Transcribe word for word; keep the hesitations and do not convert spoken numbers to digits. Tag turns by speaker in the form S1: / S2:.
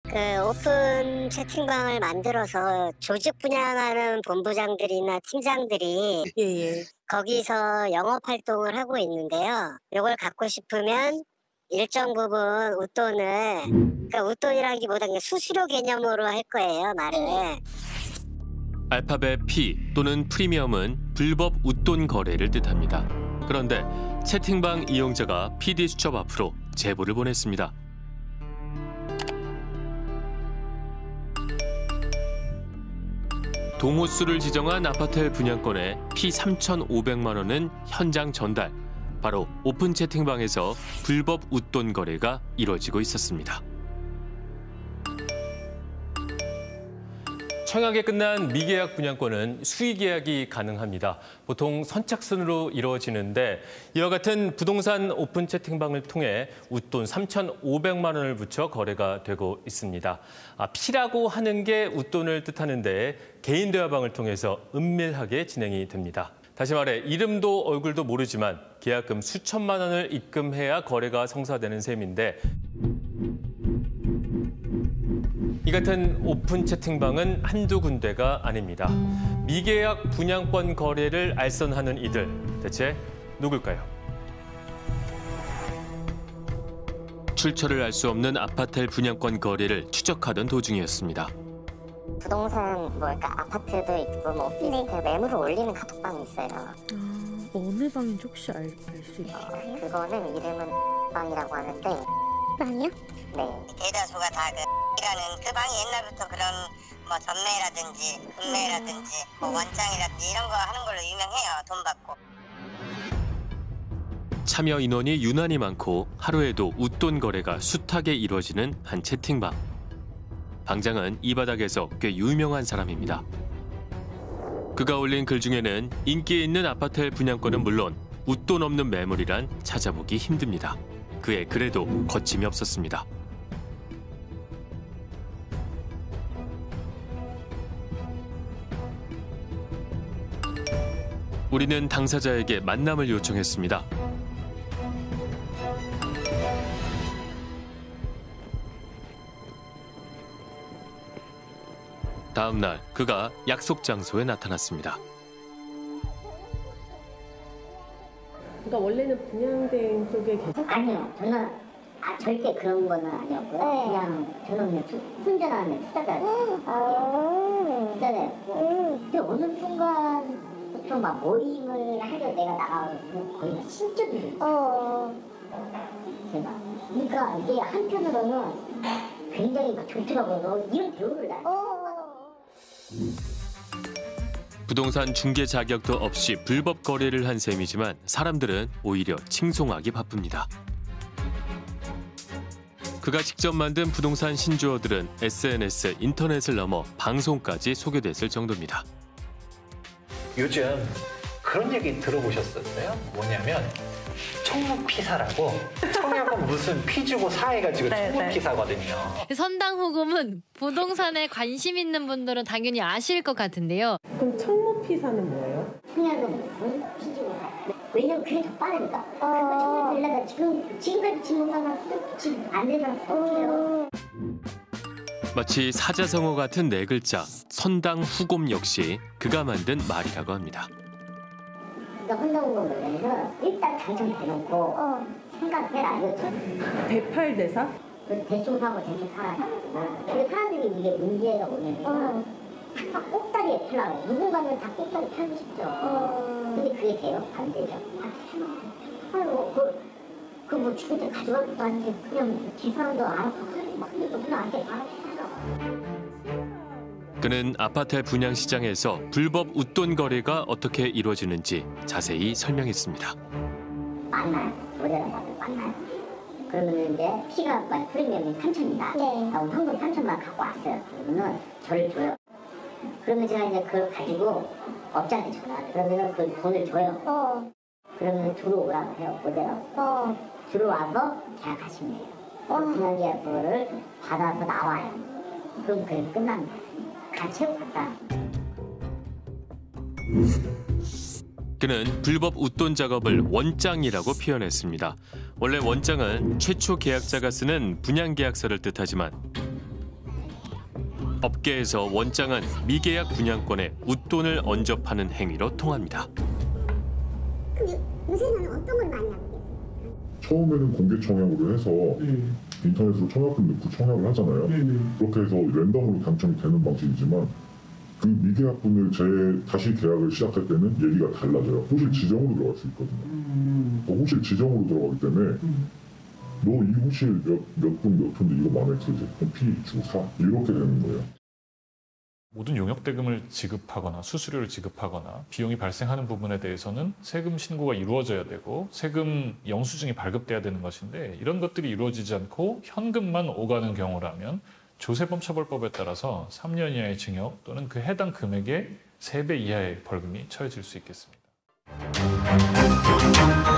S1: 그 오픈 채팅방을 만들어서 조직 분양하는 본부장들이나 팀장들이
S2: 예, 예.
S1: 거기서 영업 활동을 하고 있는데요. 이걸 갖고 싶으면 일정 부분 웃돈을, 그러니까 웃돈이라기보다 그냥 수수료 개념으로 할 거예요, 말을.
S3: 알파벳 P 또는 프리미엄은 불법 웃돈 거래를 뜻합니다. 그런데 채팅방 이용자가 피디수첩 앞으로 제보를 보냈습니다. 동호수를 지정한 아파트 분양권의 피 삼천오백만 원은 현장 전달. 바로 오픈 채팅방에서 불법 웃돈 거래가 이뤄지고 있었습니다. 청약에 끝난 미계약 분양권은 수의계약이 가능합니다. 보통 선착순으로 이루어지는데 이와 같은 부동산 오픈 채팅방을 통해 웃돈 삼천오백만 원을 붙여 거래가 되고 있습니다. 아, P라고 하는 게 웃돈을 뜻하는데 개인 대화방을 통해서 은밀하게 진행이 됩니다. 다시 말해 이름도 얼굴도 모르지만 계약금 수천만 원을 입금해야 거래가 성사되는 셈인데 이 같은 오픈 채팅방은 한두 군데가 아닙니다. 미계약 분양권 거래를 알선하는 이들, 대체 누굴까요? 출처를 알 수 없는 아파트 분양권 거래를 추적하던 도중이었습니다.
S1: 부동산 뭐랄까 아파트도 있고 뭐 오피스텔 매물을 올리는 카톡방이 있어요.
S2: 아, 어느 방인지 혹시 알 수 있어요?
S1: 어, 그거는 이름은 방이라고 하는데.
S2: 방이요?
S1: 네. 대다수가 다 그 이라는 그 방이 옛날부터 그런 뭐 전매라든지 금매라든지 뭐 원장이라든지 이런 거 하는 걸로 유명해요. 돈 받고.
S3: 참여 인원이 유난히 많고 하루에도 웃돈 거래가 숱하게 이루어지는 한 채팅방. 방장은 이 바닥에서 꽤 유명한 사람입니다. 그가 올린 글 중에는 인기 있는 아파트 분양권은 물론 웃돈 없는 매물이란 찾아보기 힘듭니다. 그의 글에도 거침이 없었습니다. 우리는 당사자에게 만남을 요청했습니다. 다음 날 그가 약속 장소에 나타났습니다.
S2: 그러니까 원래는 분양대행 쪽에 계속
S1: 아니요, 저는 아, 절대 그런 거는 아니었고요. 네. 그냥 저는 그냥 투, 순전한 투자자예요. 아~ 투자자였고 근데 어느 순간부터 막 모임을 하려 내가 나가고 거의 막 신적이 됐어요. 어. 제가. 그러니까 이게 한편으로는 굉장히 막 좋더라고요. 이런 대우를 나. 어.
S3: 부동산 중개 자격도 없이 불법 거래를 한 셈이지만 사람들은 오히려 칭송하기 바쁩니다. 그가 직접 만든 부동산 신주어들은 에스엔에스, 인터넷을 넘어 방송까지 소개됐을 정도입니다.
S4: 요즘 그런 얘기 들어보셨었어요? 뭐냐면 청무피사라고. 청약은 무슨 피 주고 사 해가지고 청무피사거든요.
S5: 선당 후금은 부동산에 관심 있는 분들은 당연히 아실 것 같은데요.
S2: 그럼 청무피사는 뭐예요?
S1: 청약은 피 주고 사. 왜냐면 그게 더 빠르니까. 그거 청약 되려다 지금 지금까지 진행하면 지금 안 되면 어떡해요.
S3: 마치 사자성어 같은 네 글자, 선당 후곰 역시 그가 만든 말이라고 합니다.
S1: 혼나온 건 뭐냐면 일단 당첨돼놓고 어. 생각해라 이거죠.
S2: 대팔대사?
S1: 대충 사고 대충 살아라. 근데 사람들이 이게 문제가 뭐냐면 어. 다 꼭다리에 펴라고. 누군가는 다 꼭다리 펴고 싶죠. 어. 근데 그게 돼요? 안 되죠. 아이고 그 뭐 죽을 때 가져갈 것도 아닌데 그냥 계산도 알아서 막 그냥 나한테 알아서
S3: 그는 아파트 분양 시장에서 불법 웃돈 거래가 어떻게 이루어지는지 자세히 설명했습니다.
S1: 만나요. 모델을 만나요. 그러면 이제 피가 프리미엄이 삼천이다. 네. 나 오늘 현금 삼천만 갖고 왔어요. 그러면 저를 줘요. 그러면 제가 이제 그걸 가지고 업자한테 전화해요. 그러면 그 돈을 줘요. 어. 그러면 들어오라고 해요. 모델하고. 어. 들어와서 계약하시면 돼요. 어. 분양 계약서를 받아서 나와요. 그럼 그게 끝납니다. 같이 해봤다.
S3: 그는 불법 웃돈 작업을 원장이라고 표현했습니다. 원래 원장은 최초 계약자가 쓰는 분양 계약서를 뜻하지만 업계에서 원장한 미계약 분양권에 웃돈을 얹어 파는 행위로 통합니다.
S6: 그럼 요새는 어떤 걸 많이 하고 계세요?
S7: 처음에는 공개 청약으로 해서
S8: 음.
S7: 인터넷으로 청약금 넣고 청약을 하잖아요.
S8: 음.
S7: 그렇게 해서 랜덤으로 당첨이 되는 방식이지만 그 미계약분을 재 다시 계약을 시작할 때는 얘기가 달라져요. 호실 지정으로 들어갈 수 있거든요.
S8: 음.
S7: 그 호실 지정으로 들어가기 때문에
S8: 음.
S7: 너 이 호실 몇몇분몇 호인데 이거 마음에 들지? 그럼 피 주고 사. 이렇게 되는 거예요.
S9: 모든 용역대금을 지급하거나 수수료를 지급하거나 비용이 발생하는 부분에 대해서는 세금 신고가 이루어져야 되고 세금 영수증이 발급돼야 되는 것인데 이런 것들이 이루어지지 않고 현금만 오가는 경우라면 조세범처벌법에 따라서 삼 년 이하의 징역 또는 그 해당 금액의 세 배 이하의 벌금이 처해질 수 있겠습니다.